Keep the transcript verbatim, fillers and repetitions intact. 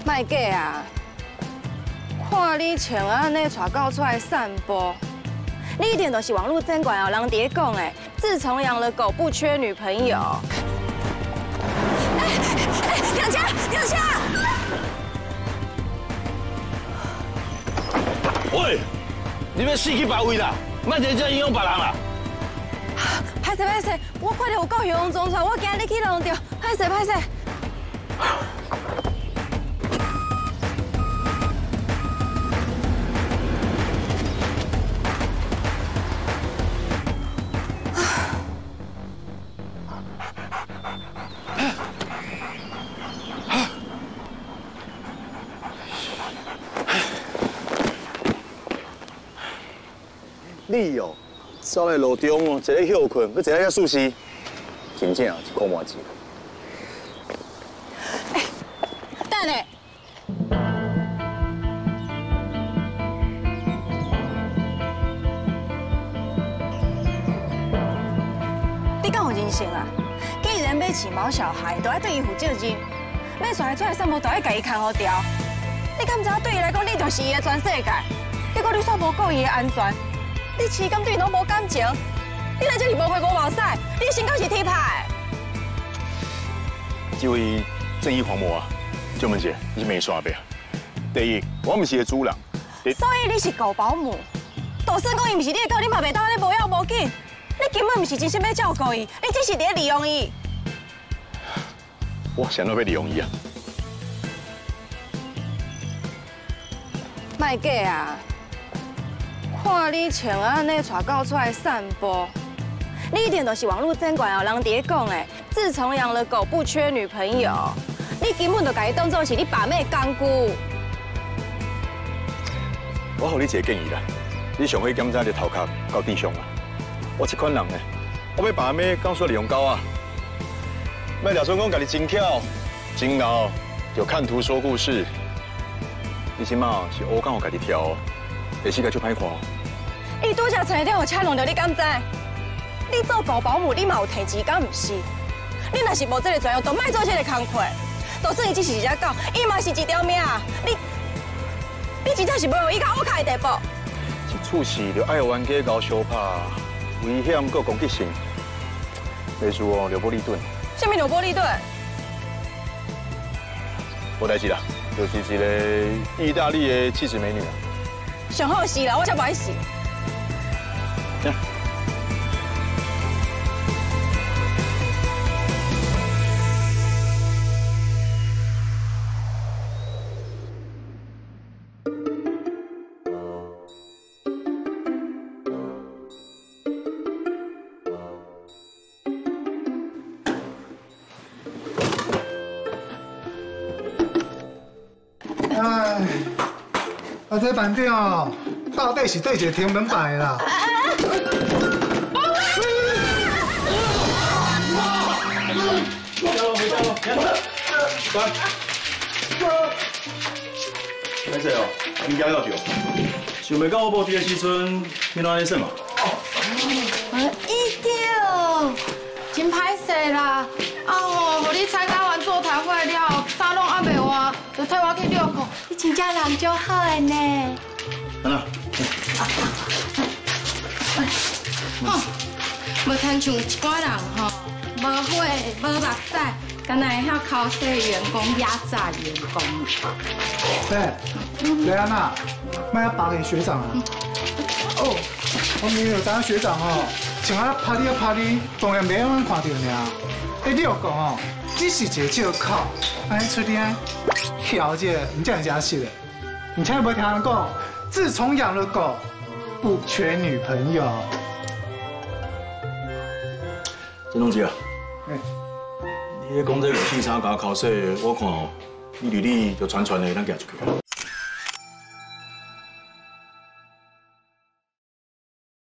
卖假啊！看你穿安尼带狗出来散步，你一定都是网络展馆有人伫讲的。自从养了狗，不缺女朋友。哎哎，停车！停车！ 喂，你要死去别位啦，莫在这影响别人啦。 歹势歹势，我看到有狗熊撞出来，我惊你去弄着，歹势歹势。 你哦，走来路中哦，坐咧休困，佮坐咧遐舒适，真正是苦麻子。 哎，等下，你敢有人性啊？既然要饲毛小孩，就要对伊负责任；要带伊出来散步，就要家己看好调。你敢知影对伊来讲，你就是伊的全世界？结果你煞无顾伊的安全。 你饲敢对伊拢无感情，你来这里无花无毛使，你身高是铁牌。 这位正义狂魔啊，就问姐，你是没耍呗？第一，我唔是个主人。 所以你是狗保姆，就算讲伊唔是你的狗，你嘛袂当安尼无要无紧。你根本唔是真心要照顾伊，你只是伫利用伊。 我想到要利用伊啊！ 卖假啊！ 看你穿安尼带狗出来散步，你一定都是网络展馆有人伫讲的。自从养了狗，不缺女朋友。你根本就把伊当作是你把妹工具。 我给你一个建议啦，你上回检查你头壳到地上啊。我这款人呢，我要把妹讲说利用狗啊。卖假说讲家己真巧、真闹，就看图说故事。你起码是乌讲互家己跳。 下世界就歹看。 伊拄则找着有车弄着，你敢知？你做狗保姆，你嘛有提钱，敢唔是？你若是无这个专业，就莫做这个工课。就算伊只是一只狗，伊嘛是一条命。你，你真正是要互伊到乌卡的地步。 一处事就爱冤家搞相拍，危险佮攻击性，例如哦，刘波利顿。 什么刘波利顿？ 无代志啦，就是一个意大利的气质美女啊。 上好死啦，我才不爱死。 哎。 啊，这班长哦，到底是对一个天门牌啦。 加油，加油，加油！乖。没事哦，应该要着。想袂到我无伫的时阵，你哪安尼说嘛？ 啊，一定，真歹势啦！啊吼，互你参加完座谈会了，衫拢还袂换，就替我去遛狗。你真正人就好的呢。 安那？ 吼，无亲像一寡人吼，无血无目屎，敢若会晓考试员工、压榨员工。 对，雷安娜，卖要拔给学长啊。哦，我明明有当学长哦，像啊拍你啊拍你，当然袂让人看到尔。哎，你又讲哦，只是一个借口，安尼出点条件，唔这样假死的。你千万不要听人讲，自从养了狗，不缺女朋友。 郑同志啊， 哎， 你咧讲这个戏差甲考试，我看哦，你履历就传传的，咱寄出去。